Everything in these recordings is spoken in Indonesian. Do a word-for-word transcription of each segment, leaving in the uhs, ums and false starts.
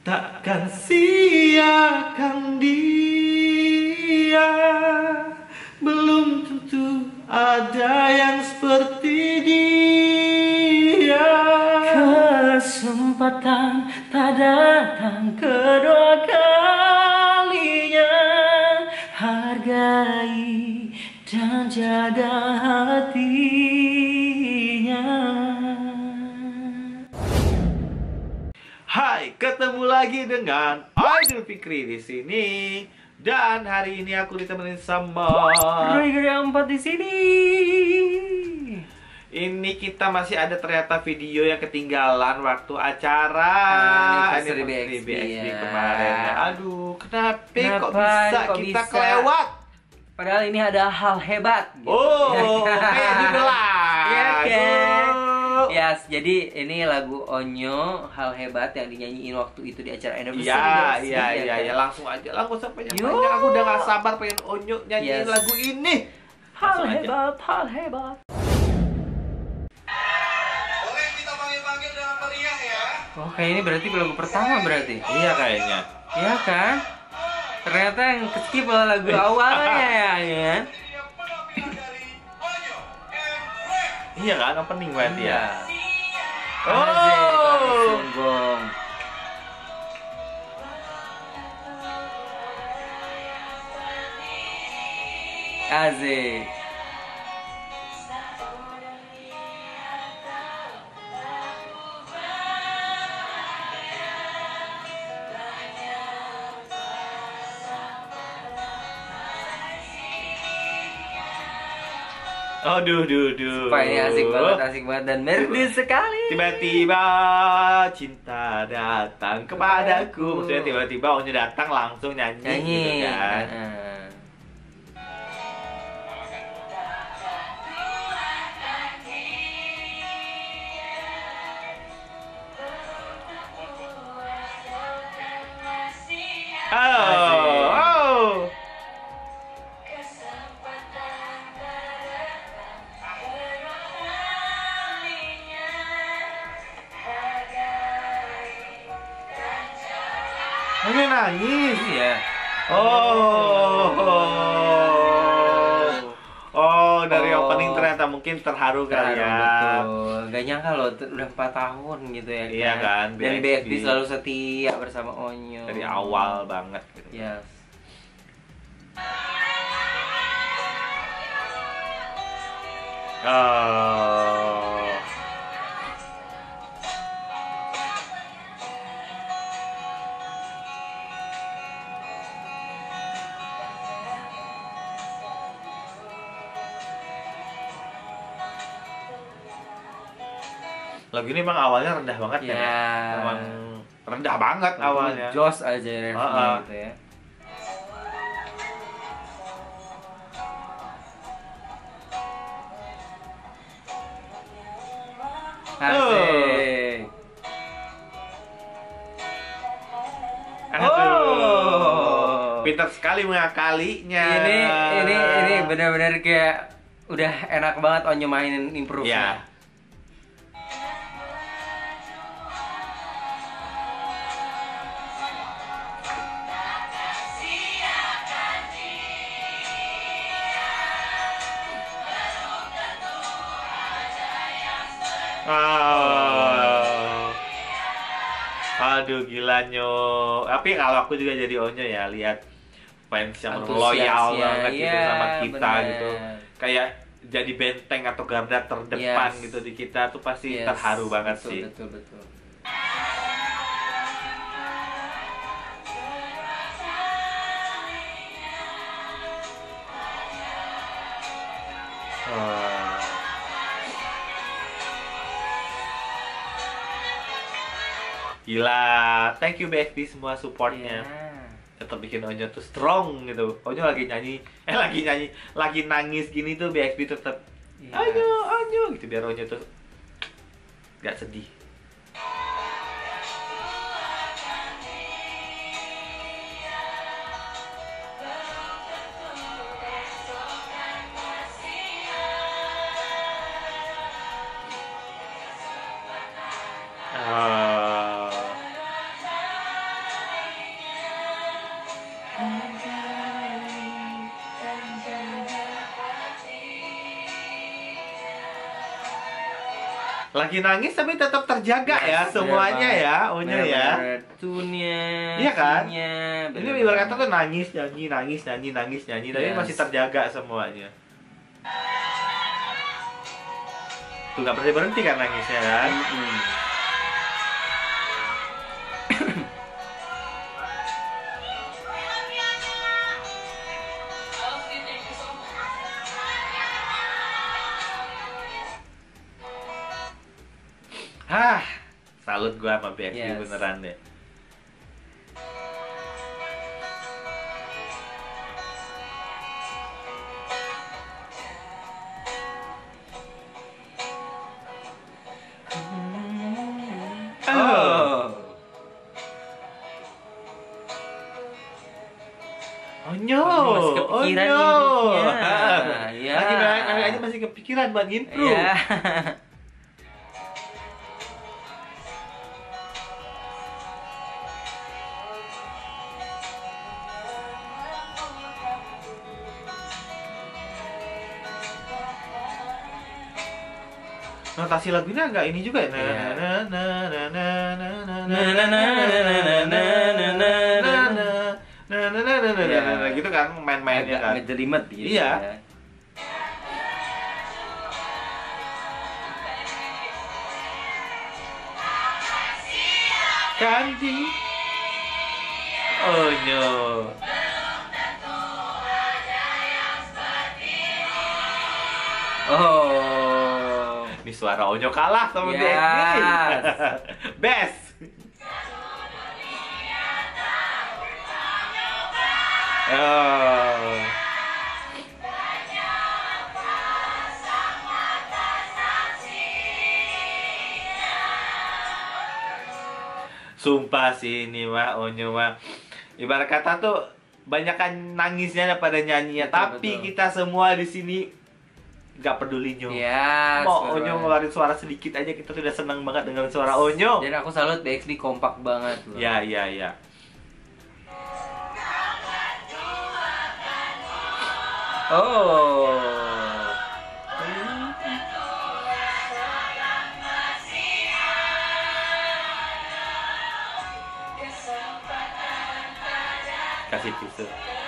takkan siakan dia. Belum tentu ada yang seperti dia. Kesempatan tak datang kedua kalinya. Hargai dan jaga hatinya. Hai, ketemu lagi dengan Aidil Fikri di sini. Dan hari ini aku ditemenin sama Roy Empat di sini. Ini kita masih ada ternyata video yang ketinggalan waktu acara Anniversary B X B ya. kemarin. Aduh, kenapa, Kenapa kok bisa kok kita bisa? kelewat? Padahal ini ada hal hebat. Gitu. Oh, kayak judulnya. Iya kan? Aduh. Yes, jadi ini lagu Onyo, hal hebat yang dinyanyiin waktu itu di acara anniversary. Iya, B X B, iya, ya iya, kan? ya langsung aja, langsung sampai Yo. banyak. Aku udah gak sabar pengen Onyo nyanyiin Yes. lagu ini. Hal Langsung aja. hebat, hal hebat. Boleh kita panggil-panggil dengan meriah ya. Oh, kayak ini berarti lagu pertama berarti. Iya kayaknya. Iya kan? Ternyata yang keskip malah lagu awalnya ya, ya. Ini yang penampilan dari Onyo and Rek. Iya kan, opening berarti ya. Oh. Oh. Sombong. Asik. Aduh, duh, duh. Wah, ini asik banget, asik banget dan merdu sekali. Tiba-tiba cinta datang kepadaku. Maksudnya tiba-tiba Onyo datang langsung nyanyi, Nyanyi. gitu kan. Heeh. Oh, oh. Ini nangis. Iya. Oh, oh, oh, dari Oh. opening ternyata mungkin terharu kali Terharu, ya. betul. Gak nyangka loh, t- udah empat tahun gitu ya. Iya kan, Dari B X B B X B selalu setia bersama Onyo. Dari awal banget gitu. Yes. Oh. Lagu ini emang awalnya rendah banget kan ya? Ya. Emang rendah banget awalnya. Jos aja refnya Ah, ah. gitu ya. Asik. Aduh. Pintar sekali mengakalinya. Ini ini ini benar-benar kayak udah enak banget Onyo mainin improve. Ya. Ah. Aduh gila Nyo. Tapi kalau aku juga jadi Onyo ya, lihat fans yang Antusias loyal ya, banget gitu iya, sama kita bener. gitu. Kayak jadi benteng atau garda terdepan Yes. gitu di kita tuh pasti Yes, terharu banget betul, sih. Betul betul. Oh. Gila, thank you B X B semua supportnya. Ya. Tetap bikin Onyo tuh strong gitu. Onyo lagi nyanyi, eh lagi nyanyi, lagi nangis gini tuh B X B tetap Yes. Onyo, Onyo gitu biar Onyo tuh gak sedih. Ah. lagi nangis tapi tetap terjaga ya Yes, semuanya bener ya, banget. Onyo ya. Bener-bener tune-nya, Iya kan? scene-nya, Ini bener ibarat banget. kata tuh nangis nyanyi nangis nyanyi nangis nyanyi tapi Yes. masih terjaga semuanya. Tuh nggak berhenti berhenti kan nangisnya kan? Mm-mm. Hah, salut gua sama B X B Yes. beneran deh. Oh. Onyo, Masih kepikiran Onyo. improve-nya. Ya. Lagi banyak aja masih kepikiran buat improve. Ya. Notasi lagunya agak ini juga ya. Iya. Na na na na na na na Na na na na na na na na na. na na na na na Iya. na na gitu kan main-mainnya Agak kan. ngejelimet gitu. Iya. ya. Kanji. Onyo. Oh. Ini suara Onyo kalah sama Yes. B X B. Best. Oh. Sumpah sih ini mah Onyo mah ibarat kata tuh banyakan nangisnya daripada nyanyinya, Betul, tapi betul. kita semua di sini nggak peduli Nyo. Iya. Mau suara- Onyo ngeluarin suara sedikit aja kita sudah senang banget dengan suara Onyo. Dan aku salut B X B kompak banget loh. Ya ya ya. Oh. Kasih tisu.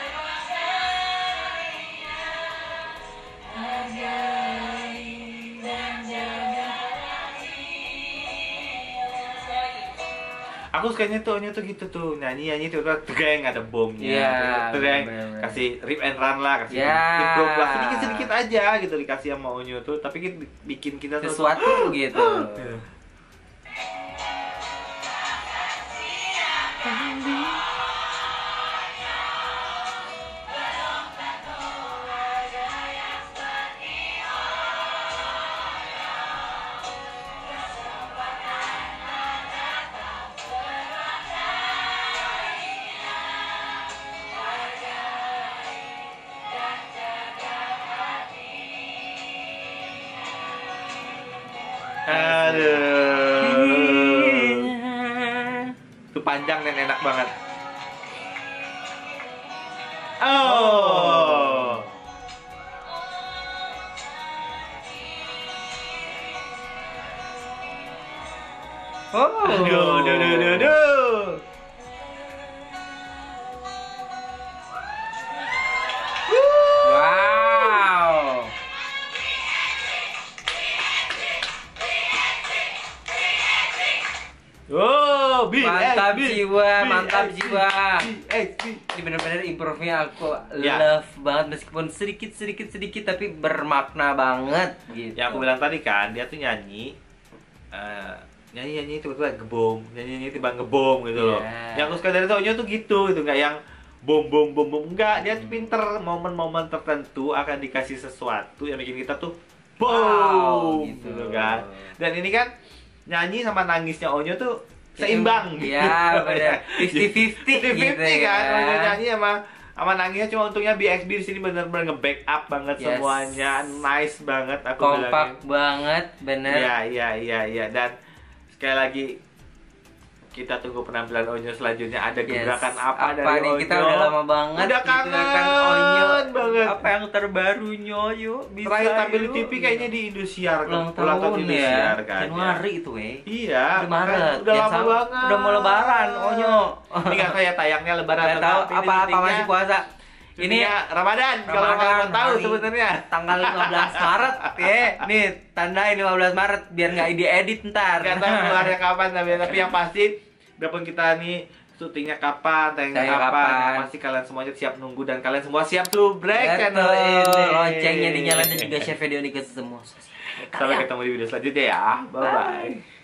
Aku sukanya tuh Onyo tuh gitu tuh nyanyi nyanyi tuh tuh tergeng ada bomnya, Iya, tergeng bener-bener. kasih rip and run lah, kasih Ya. improve lah sedikit sedikit aja gitu dikasih sama Onyo tuh, tapi kita bikin kita tuh Sesuatu gitu. Iya. Aduh. Itu panjang dan enak banget. Oh. Oh. Aduh, aduh, aduh, aduh, aduh. Wow. Oh, B, Mantap B, jiwa, B, mantap B, jiwa. B, B. Ini bener-bener improve-nya aku Ya. love banget meskipun sedikit sedikit sedikit tapi bermakna banget gitu. Ya aku bilang tadi kan dia tuh nyanyi eh, nyanyi nyanyi tiba-tiba gebom, nyanyi nyanyi tiba ngebom gitu loh. Iya. Yang aku suka dari Tonyo tuh gitu, itu nggak yang bom bom bom bom enggak, dia tuh pinter momen-momen tertentu akan dikasih sesuatu yang bikin kita tuh boom Wow, gitu. gitu. Kan. Dan ini kan nyanyi sama nangisnya Onyo tuh seimbang. Iya, bener. fifty-fifty gitu fifty-fifty kan. ya. Onyo nyanyi sama sama nangisnya, cuma untungnya B X B di sini benar-benar nge-backup banget Yes. semuanya, nice banget aku Kompak bilangin. banget, bener. Iya, iya, iya, iya. Dan sekali lagi kita tunggu penampilan Onyo selanjutnya. Ada Yes. gebrakan apa, Apa dari nih? Onyo? Kita udah lama banget Udah gitu kangen kan, Onyo banget. Apa yang terbarunya yuk? Bisa Terakhir tampil di yuk. T V kayaknya di Indosiar. ulang Ulang tahun tahun ya. Indosiar kan. Januari itu weh. Iya. Udah makanya Maret. Udah Yang lama sama- banget. Udah mau lebaran Onyo. Ini nggak tahu ya tayangnya lebaran Nggak tahu tapi ini apa-apa syutingnya- masih puasa. Ini syutingnya Ramadan, kalau Ramadan, kalian tahu hari sebenarnya. tanggal lima belas Maret ya. Nih, tandain lima belas Maret biar nggak diedit ntar. Nggak tahu keluarnya kapan tapi, tapi yang pasti biarpun kita nih syutingnya kapan, tayangnya Tayang kapan, kapan. yang pasti kalian semuanya siap nunggu dan kalian semua siap subrek channel Betul. ini. Loncengnya dinyalain dan juga share video ini ke semua. Sampai ketemu di video selanjutnya ya. Bye bye.